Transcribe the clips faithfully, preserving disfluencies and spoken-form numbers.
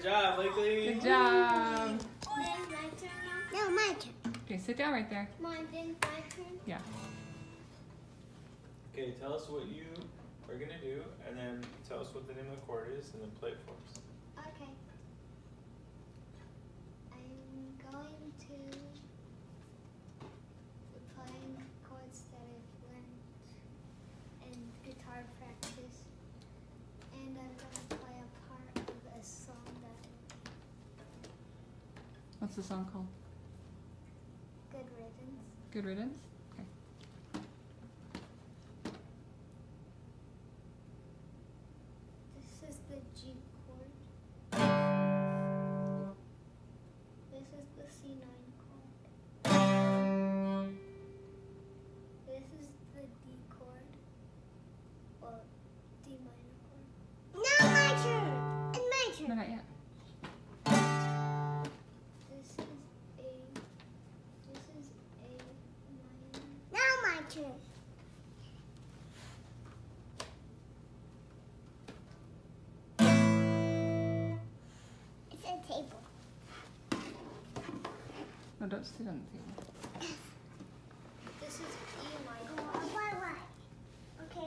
job, Blakely. Good job. Then my turn now? No, my turn. Okay, sit down right there. Mine, then my turn? Yeah. Okay, tell us what you are gonna do, and then tell us what the name of the chord is, and then play it for us. Okay. I'm going to be playing chords that I've learned in guitar practice, and I'm going to play a part of a song that What's the song called? Good Riddance. Good Riddance? Okay. This is the G chord. This is the C nine chord. This is the D chord. Well, D minor chord. Now my turn. It's my No, turn. not yet. This is A. This is A minor. Now my turn. It's a table. No, don't sit on the table. This is E minor. Why, why? Okay.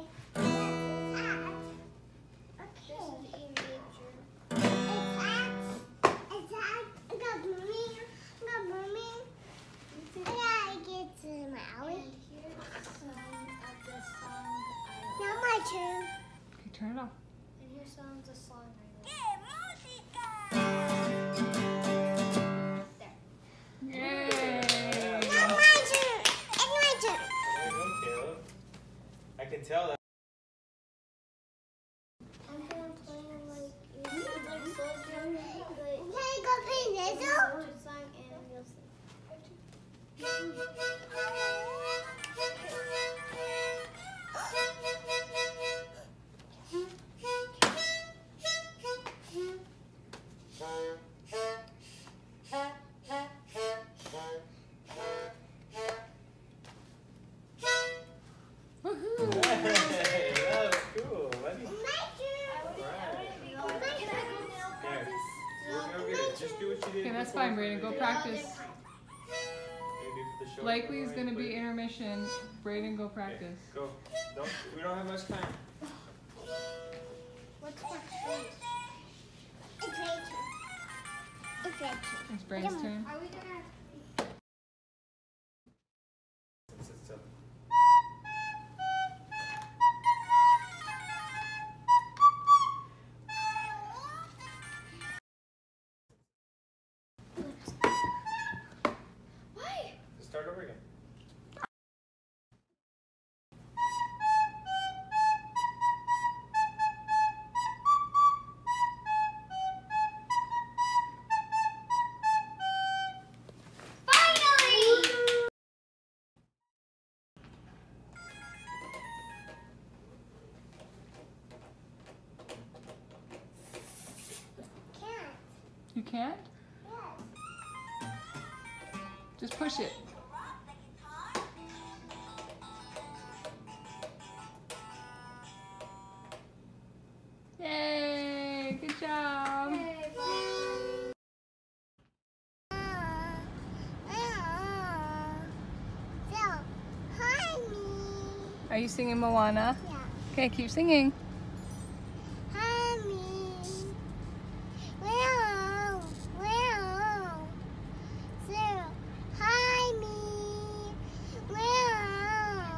This Okay. is E major. It's at, it's at, I got mommy, I got mommy. I gotta get to my And alley. here's some of the song I Now my turn. Okay, turn it off. And here's some of the song I wrote. There. Yay! Now my turn. It's my turn. There you go, Caleb. I can tell that. I'm gonna play like it sounds like soldier, but Can I go play it's a this? soldier song and you'll see. Woohoo! Hey, that was cool, buddy. My turn. Here, we'll go get it. Just do what you did. Okay, that's before fine, for Brayden. Go the- practice. Maybe for the show. Blakely's gonna Wait, be intermission. Brayden, go practice. Go. Don't. We don't have much time. What's my first? It's my turn. It's my turn. It's Brayden's turn. Are we gonna? Sit still. Why? Just start over again. Finally! Can't. You can't? Yes. Just push it. Yay! Good job! So, hi me. Are you singing Moana? Yeah. Okay, keep singing. Hi me. Well, well. So, hi me. Well,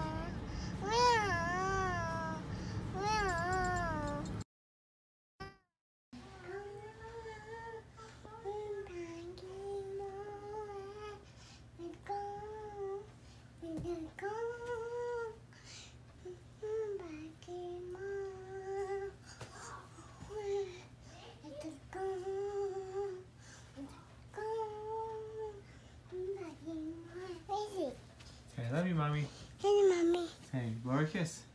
well, well. Okay, I love you, mommy. Hey, mommy. Hey, blow her a kiss.